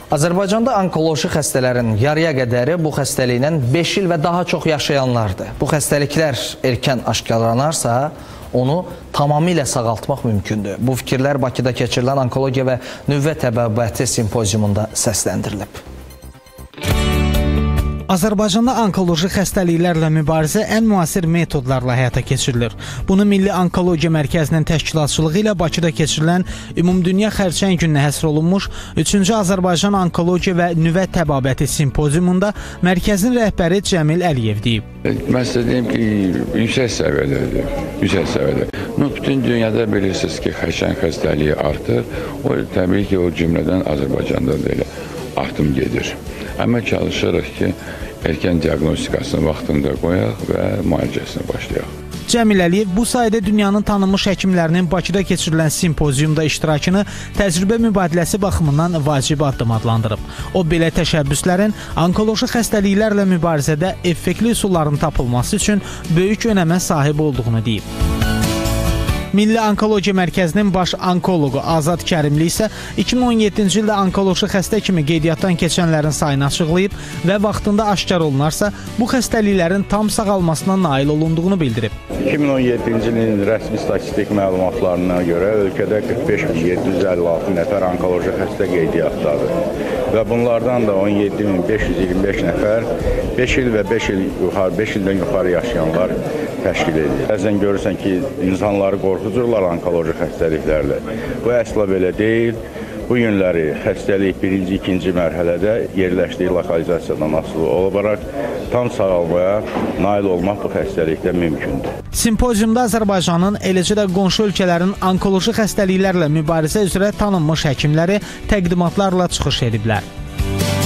Azərbaycanda onkoloji xəstələrin yarıya qədəri bu xəstəliklə 5 il və daha çox yaşayanlardır. Bu xəstəliklər erkən aşkarlanarsa, onu tamamilə sağaltmaq mümkündür. Bu fikirlər Bakıda keçirilən onkologiya və nüvə təbabbəti simpoziumunda səsləndirilib. Azərbaycanda onkoloji xəstəliklərlə mübarizə ən müasir metodlarla həyata keçirilir. Bunu Milli Onkologiya Mərkəzinin təşkilatçılığı ilə Bakıda keçirilən Ümumdünya Xərçəng gününə həsr olunmuş 3-cü Azərbaycan Onkologiya və Nüvə Təbabəti simpoziumunda mərkəzin rəhbəri Cəmil Əliyev deyib. Mən sizə deyim ki, yüksək səviyyədədir. Yüksək səviyyədə. Bütün dünyada bilirsiniz ki, xərçəng xəstəliyi artır. O təbii ki, o cümlədən Azərbaycanda da elə artım gedir. Amma çalışırıq ki, erkən diaqnostikasını vaxtında qoyaq və müalicəsini başlayaq. Cəmil Əliyev bu sayədə dünyanın tanınmış həkimlərinin Bakıda keçirilən simpoziumda iştirakını təcrübə mübadiləsi baxımından vacib addım adlandırıb. O, belə təşəbbüslərin onkoloji xəstəliklərlə mübarizədə effektli üsulların tapılması üçün böyük önəmə sahib olduğunu deyib. Milli Onkologiya Mərkəzinin baş onkoloqu Azad Kərimli isə 2017-ci ildə onkoloji xəstə kimi qeydiyyatdan keçənlərin sayını açıqlayıb və vaxtında aşkar olunarsa, bu xəstəliklərin tam sağalmasına nail olunduğunu bildirib. 2017-ci ilin rəsmi statistik məlumatlarına görə ölkədə 45.756 nəfər onkoloji xəstə qeydiyyatdadır və bunlardan da 17.525 nəfər 5 il və 5 ildən yuxarı yaşayanlar təşkil edir. Bəzən görürsən ki, insanları qorxucurlar onkoloji xəstəliklərlə. Bu əsla belə deyil. Bu günləri xəstəlik birinci, ikinci mərhələdə yerləşdiyi lokalizasiyadan asılı olaraq tam sağalmaya nail olmaq bu xəstəlikdə mümkündür. Simpoziumda Azərbaycanın, eləcə də qonşu ölkələrin onkoloji xəstəliklərlə mübarizə üzrə tanınmış həkimləri təqdimatlarla çıxış ediblər.